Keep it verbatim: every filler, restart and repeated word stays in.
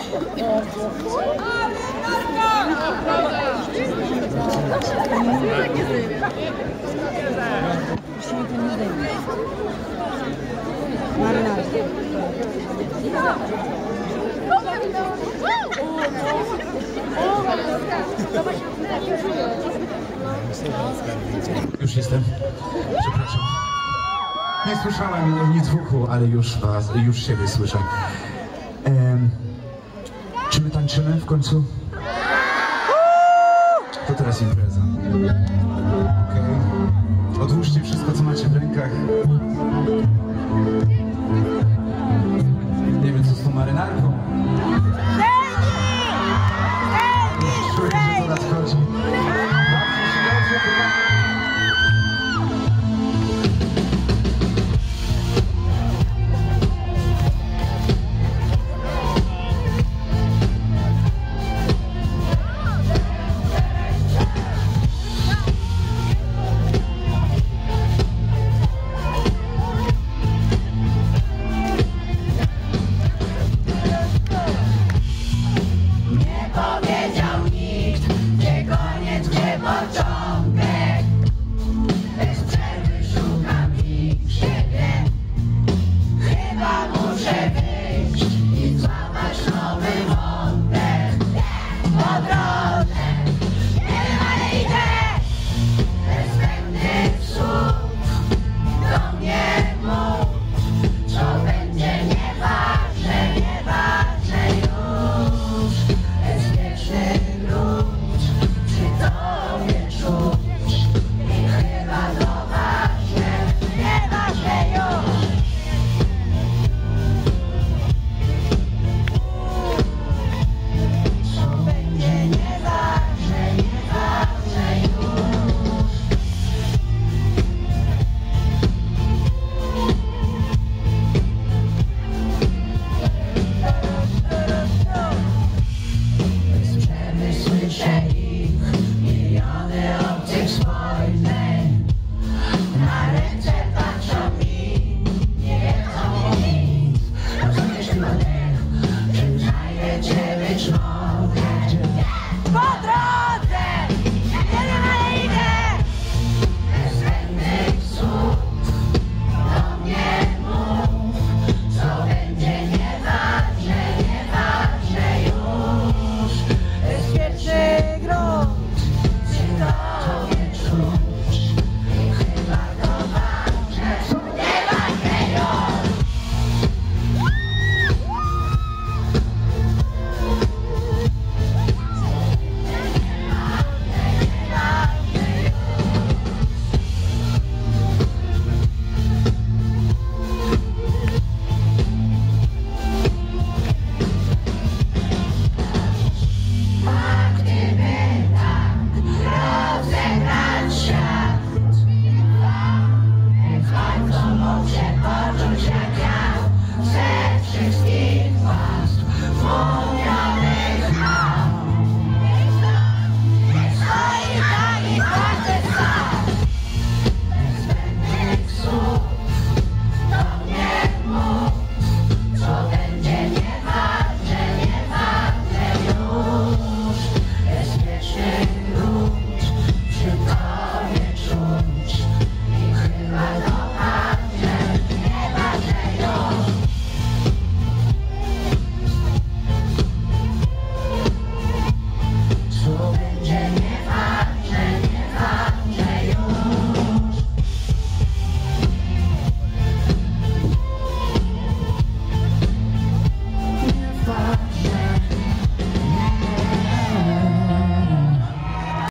Już jestem. Przepraszam. Nie słyszałem nic w uchu, ale już was, już siebie słyszę. Ehm, czy my tańczymy w końcu? To teraz impreza. Okej. Okay. Odłóżcie wszystko, co macie w rękach. Nie wiem, co z tą marynarką. Czuję, że to nadchodzi. Czy zajecie być może?